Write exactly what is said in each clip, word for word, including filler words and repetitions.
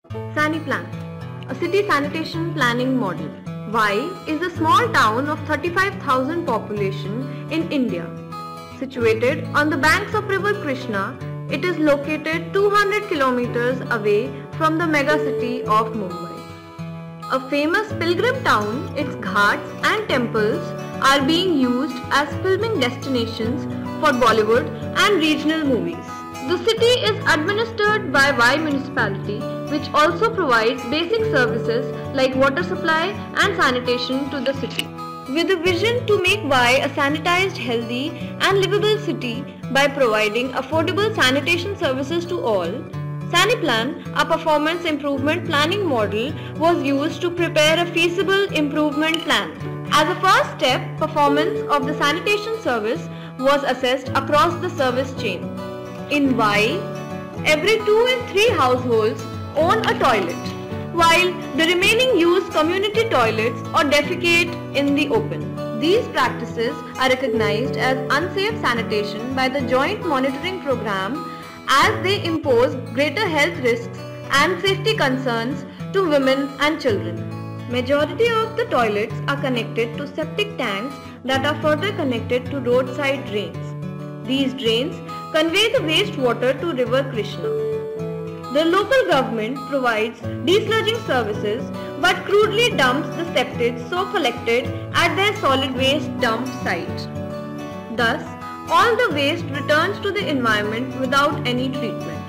SaniPlan, a city sanitation planning model. Y is a small town of thirty-five thousand population in India. Situated on the banks of river Krishna, it is located two hundred kilometers away from the megacity of Mumbai. A famous pilgrim town, its ghats and temples are being used as filming destinations for Bollywood and regional movies. The city is administered by Y municipality, which also provides basic services like water supply and sanitation to the city. With a vision to make Y a sanitized, healthy and livable city by providing affordable sanitation services to all, SaniPlan, a performance improvement planning model, was used to prepare a feasible improvement plan. As a first step, performance of the sanitation service was assessed across the service chain. In Y, every two in three households own a toilet, while the remaining use community toilets or defecate in the open. These practices are recognized as unsafe sanitation by the Joint Monitoring Program as they impose greater health risks and safety concerns to women and children. Majority of the toilets are connected to septic tanks that are further connected to roadside drains. These drains convey the wastewater to river Krishna. The local government provides desludging services but crudely dumps the septage so collected at their solid waste dump site. Thus, all the waste returns to the environment without any treatment.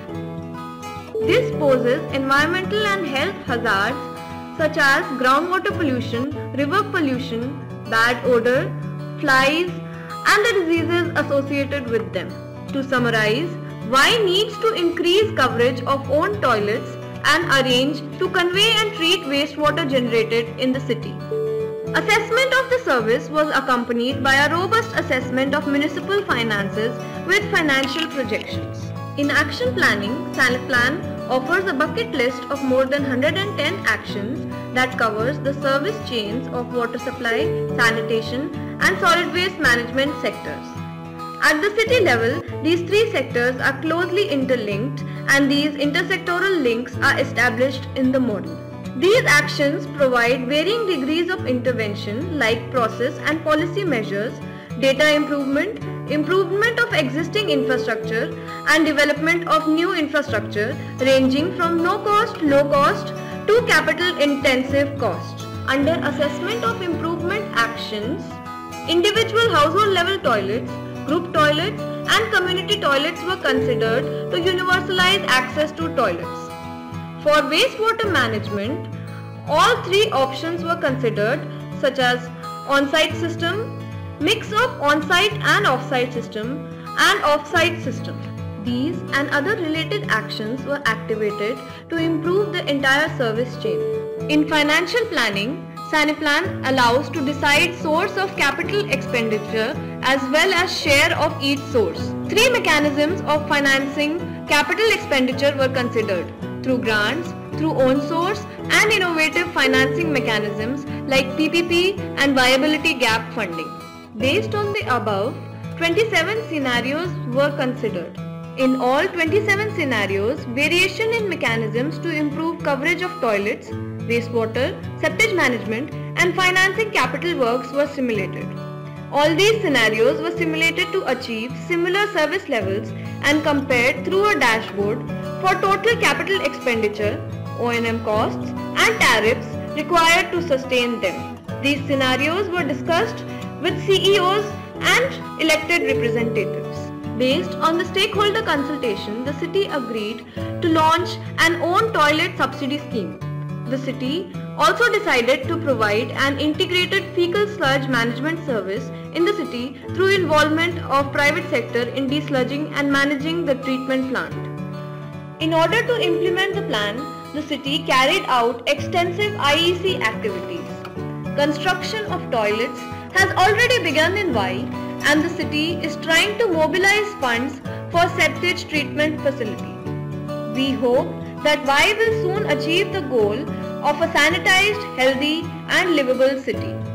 This poses environmental and health hazards such as groundwater pollution, river pollution, bad odor, flies, and the diseases associated with them. To summarize, Y needs to increase coverage of owned toilets and arrange to convey and treat wastewater generated in the city. Assessment of the service was accompanied by a robust assessment of municipal finances with financial projections. In action planning, SaniPlan offers a bucket list of more than one hundred ten actions that covers the service chains of water supply, sanitation, and solid waste management sectors. At the city level, these three sectors are closely interlinked and these intersectoral links are established in the model. These actions provide varying degrees of intervention like process and policy measures, data improvement, improvement of existing infrastructure and development of new infrastructure ranging from no cost, low cost to capital intensive cost. Under assessment of improvement actions, individual household level toilets, group toilets and community toilets were considered to universalize access to toilets. For wastewater management, all three options were considered such as on-site system, mix of on-site and off-site system and off-site system. These and other related actions were activated to improve the entire service chain. In financial planning, SaniPlan allows to decide source of capital expenditure as well as share of each source. Three mechanisms of financing capital expenditure were considered: through grants, through own source and innovative financing mechanisms like P P P and viability gap funding. Based on the above, twenty-seven scenarios were considered. In all twenty-seven scenarios, variation in mechanisms to improve coverage of toilets, wastewater, septage management and financing capital works were simulated. All these scenarios were simulated to achieve similar service levels and compared through a dashboard for total capital expenditure, O and M costs and tariffs required to sustain them. These scenarios were discussed with C E Os and elected representatives. Based on the stakeholder consultation, the city agreed to launch an own toilet subsidy scheme. The city also decided to provide an integrated fecal sludge management service in the city through involvement of private sector in desludging and managing the treatment plant. In order to implement the plan, the city carried out extensive I E C activities. Construction of toilets has already begun in Y and the city is trying to mobilize funds for septage treatment facility. We hope that Y will soon achieve the goal of a sanitized, healthy and livable city.